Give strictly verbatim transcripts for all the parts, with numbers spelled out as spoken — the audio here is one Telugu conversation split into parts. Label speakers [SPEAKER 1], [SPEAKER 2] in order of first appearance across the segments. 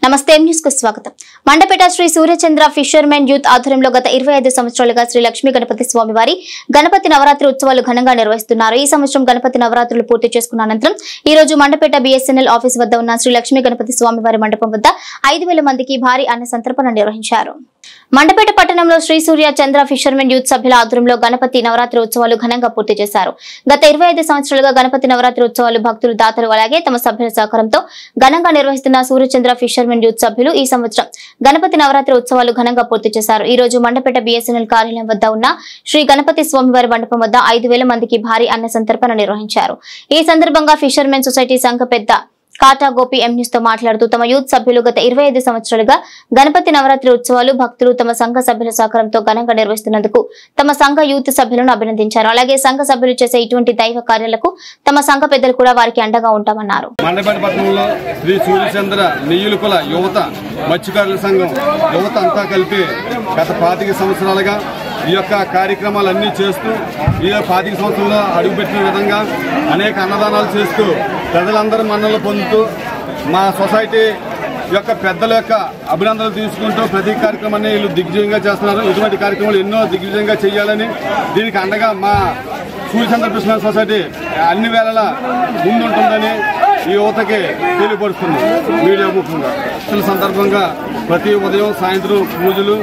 [SPEAKER 1] నమస్తే న్యూస్ కు స్వాగతం. మండపేట శ్రీ సూర్యచంద్ర ఫిషర్మెన్ యూత్ ఆధ్వర్యంలో గత ఇరవై ఐదు సంవత్సరాలుగా శ్రీ లక్ష్మీ గణపతి స్వామి వారి గణపతి నవరాత్రి ఉత్సవాలు ఘనంగా నిర్వహిస్తున్నారు. ఈ సంవత్సరం గణపతి నవరాత్రులు పూర్తి చేసుకున్న అనంతరం ఈ రోజు మండపేట బిఎస్ఎన్ఎల్ ఆఫీస్ వద్ద ఉన్న శ్రీ లక్ష్మీ గణపతి స్వామి వారి మండపం వద్ద ఐదు వేల మందికి భారీ అన్న సంతర్పణ నిర్వహించారు. మండపేట పట్టణంలో శ్రీ సూర్య చంద్ర ఫిషర్మెన్ యూత్ సభ్యుల ఆధ్వర్యంలో గణపతి నవరాత్రి ఉత్సవాలు ఘనంగా పూర్తి చేశారు. గత ఇరవై ఐదు సంవత్సరాలుగా గణపతి నవరాత్రి ఉత్సవాలు భక్తులు దాతలు అలాగే తమ సభ్యుల సహకారంతో ఘనంగా నిర్వహిస్తున్న సూర్యచంద్ర ఫిషర్మెన్ యూత్ సభ్యులు ఈ సంవత్సరం గణపతి నవరాత్రి ఉత్సవాలు ఘనంగా పూర్తి చేశారు. ఈ రోజు మండపేట బిఎస్ఎన్ఎల్ కార్యాలయం వద్ద ఉన్న శ్రీ గణపతి స్వామివారి మండపం వద్ద ఐదు వేల మందికి భారీ అన్న సంతర్పణ నిర్వహించారు. ఈ సందర్భంగా ఫిషర్మెన్ సొసైటీ సంఘ పెద్ద కాటా గోపి ఎం న్యూస్ తో మాట్లాడుతూ తమ యూత్ సభ్యులు గత ఇరవై ఐదు సంవత్సరాలుగా గణపతి నవరాత్రి ఉత్సవాలు భక్తులు తమ సంఘ సభ్యుల సహకారంతో ఘనంగా నిర్వహిస్తున్నందుకు తమ సంఘ యూత్ సభ్యులను అభినందించారు. అలాగే సంఘ సభ్యులు చేసే ఇటువంటి దైవ కార్యాలకు తమ సంఘ పెద్దలు కూడా వారికి అండగా ఉంటామన్నారు.
[SPEAKER 2] మండపేట పట్టణంలో శ్రీ సూర్యచంద్ర నెయ్యులకుల యువత మత్స్యకారుల సంఘం యువత అంతా కలిపి గత పాతిక సంవత్సరాలుగా ఈ యొక్క కార్యక్రమాలన్నీ చేస్తూ ఈ పాతిక సంవత్సరంలో అడుగుపెట్టిన విధంగా అనేక అన్నదానాలు చేస్తూ ప్రజలందరూ మన్నలు పొందుతూ మా సొసైటీ యొక్క పెద్దల యొక్క అభినందనలు తీసుకుంటూ ప్రతి కార్యక్రమాన్ని వీళ్ళు దిగ్విజయంగా చేస్తున్నారు. ఇటువంటి కార్యక్రమాలు ఎన్నో దిగ్విజయంగా చేయాలని దీనికి అండగా మా సూర్యచంద్ర ఫిషర్మెన్ సొసైటీ అన్ని వేళలా ముందుంటుందని ఈ యువతకి తెలియపరుస్తుంది. మీడియా ముఖ్యంగా ఈ సందర్భంగా ప్రతి ఉదయం సాయంత్రం పూజలు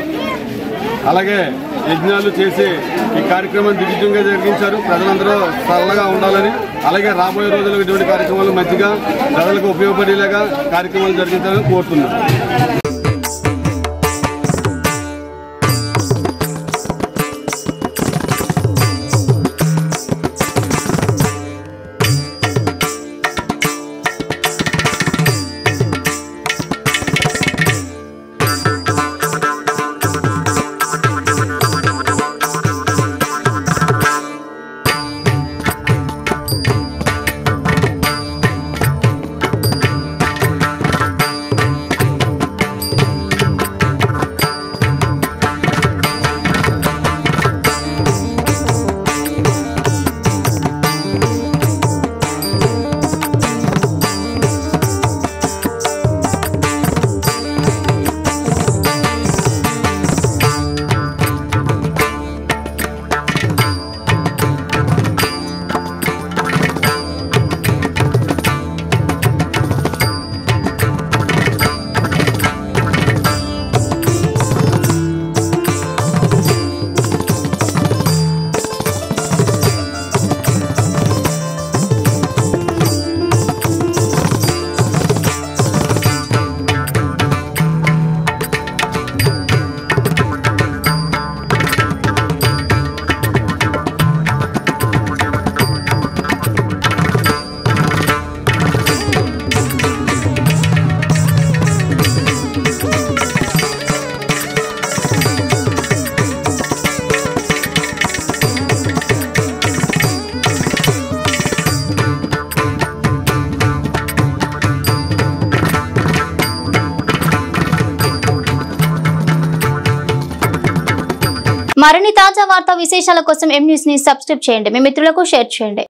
[SPEAKER 2] అలాగే యజ్ఞాలు చేసి ఈ కార్యక్రమం దిగ్విజయంగా జరిగించారు. ప్రజలందరూ సరళంగా ఉండాలని అలాగే రాబోయే రోజుల్లో ఇటువంటి కార్యక్రమాలు మంచిగా ప్రజలకు ఉపయోగపడేలాగా కార్యక్రమాలు జరిగించాలని కోరుతున్నాను.
[SPEAKER 1] మరిన్ని తాజా వార్తా విశేషాల కోసం ఎం న్యూస్ ని సబ్స్క్రైబ్ చేయండి. మీ మిత్రులకు షేర్ చేయండి.